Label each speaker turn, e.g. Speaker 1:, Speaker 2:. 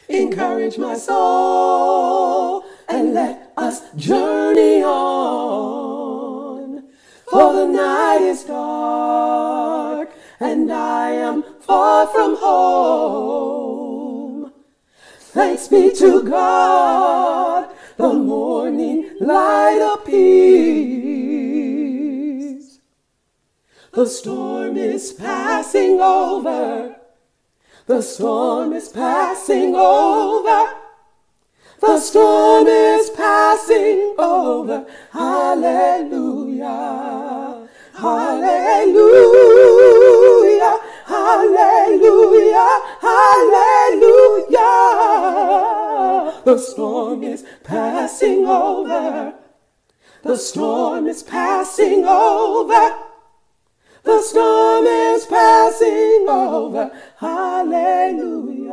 Speaker 1: Encourage my soul and let us journey on. For the night is dark and I am far from home. Thanks be to God, the morning light appears. The storm is passing over. The storm is passing over. The storm is passing over. Hallelujah. Hallelujah. Hallelujah. Hallelujah. The storm is passing over. The storm is passing over. The storm is passing over. Hallelujah.